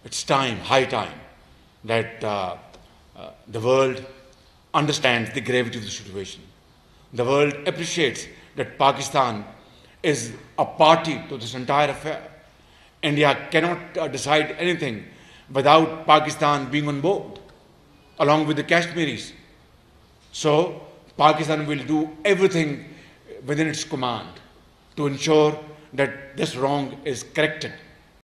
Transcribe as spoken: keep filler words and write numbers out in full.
It's time, high time, that uh, uh, the world understands the gravity of the situation. The world appreciates that Pakistan is a party to this entire affair. India cannot uh, decide anything without Pakistan being on board, along with the Kashmiris. So Pakistan will do everything within its command to ensure that this wrong is corrected.